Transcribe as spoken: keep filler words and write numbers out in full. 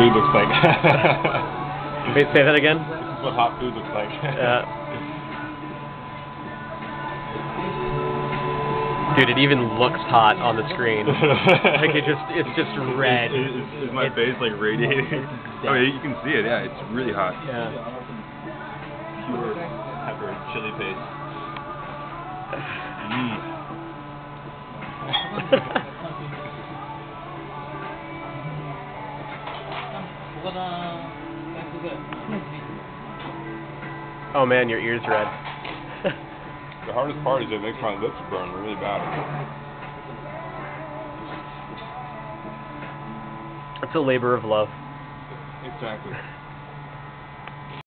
food looks like. Wait, say that again? This is what hot food looks like. Yeah. Dude, it even looks hot on the screen. Like it just, it's just red. Is, is, is my it's, face like radiating? Oh, yeah, you can see it. Yeah, it's really hot. Yeah. Pure pepper chili paste. Mm. Oh man, your ear's red. The hardest part is it makes my lips burn really bad. It's a labor of love. Exactly.